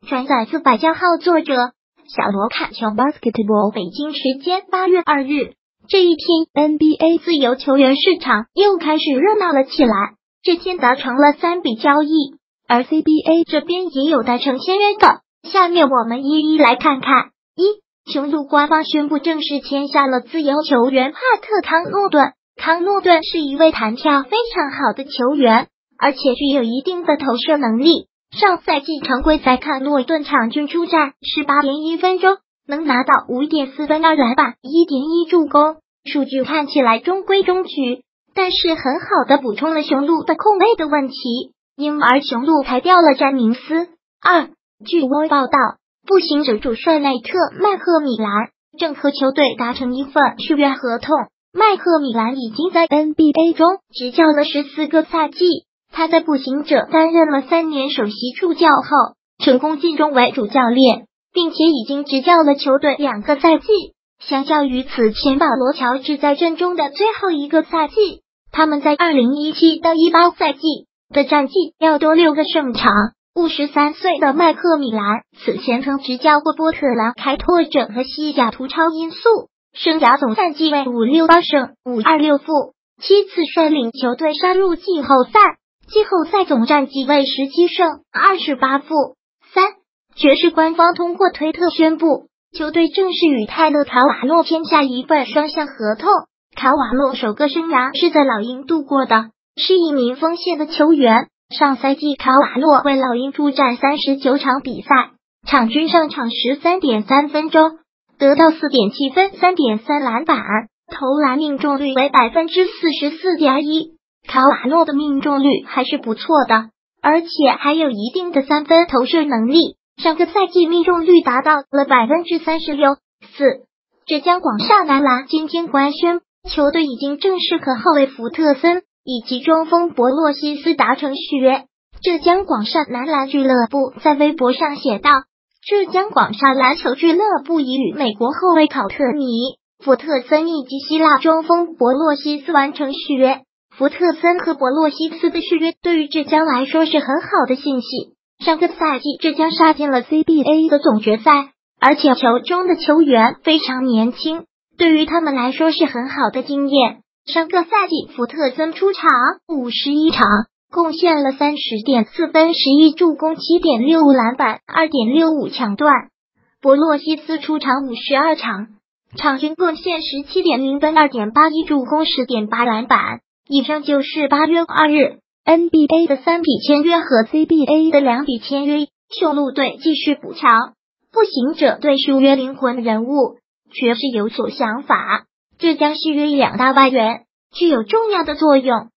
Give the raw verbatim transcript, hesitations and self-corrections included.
转载自百家号作者小罗看球 Basketball。北京时间八月二日，这一天 N B A 自由球员市场又开始热闹了起来。这天达成了三笔交易，而 C B A 这边也有达成签约的。下面我们一一来看看。一，雄鹿官方宣布正式签下了自由球员帕特康诺顿。康诺顿是一位弹跳非常好的球员，而且具有一定的投射能力。上赛季常规赛康诺顿场均出战 十八点一 分钟，能拿到 五点四 分、二篮板、一点一 助攻，数据看起来中规中矩，但是很好的补充了雄鹿的控卫的问题，因而雄鹿裁掉了詹明斯。二，据 Woj 报道，步行者主帅内特·麦克米兰正和球队达成一份续约合同。麦克米兰已经在 N B A 中执教了十四个赛季，他在步行者担任了三年首席助教后，成功晋升为主教练，并且已经执教了球队两个赛季。相较于此前保罗·乔治在阵中的最后一个赛季，他们在二零一七到一八赛季的战绩要多六个胜场。五十三岁的麦克米兰此前曾执教过波特兰开拓者和西雅图超音速，生涯总战绩为五六八胜五二六负，七次率领球队杀入季后赛，季后赛总战绩为十七胜二十八负。三，爵士官方通过推特宣布，球队正式与泰勒·卡瓦诺签下一份双向合同。卡瓦诺首个生涯是在老鹰度过的，是一名锋线的球员。上赛季卡瓦诺为老鹰出战三十九场比赛，场均上场 十三点三 分钟，得到 四点七 分、三点三 篮板，投篮命中率为 百分之四十四点一。 卡瓦诺的命中率还是不错的，而且还有一定的三分投射能力，上个赛季命中率达到了 百分之三十六。 四，浙江广厦男篮今天官宣，球队已经正式和后卫福特森以及中锋博洛西斯达成续约。浙江广厦男篮俱乐部在微博上写道，浙江广厦篮球俱乐部已与美国后卫考特尼·福特森以及希腊中锋博洛西斯完成续约。福特森和博洛西斯的续约对于浙江来说是很好的信息。上个赛季浙江杀进了 C B A 的总决赛，而且球中的球员非常年轻，对于他们来说是很好的经验。上个赛季福特森出场五十一场，贡献了 三十点四 分、十一助攻、七点六五 篮板、二点六五 抢断。博洛西斯出场五十二场，场均贡献 十七点零 分、二点八一 助攻、十点八 篮板。以上就是八月二日 N B A 的三笔签约和 C B A 的两笔签约。雄鹿队继续补强，步行者队续约灵魂人物，爵士有所想法，这将续约两大外援，具有重要的作用。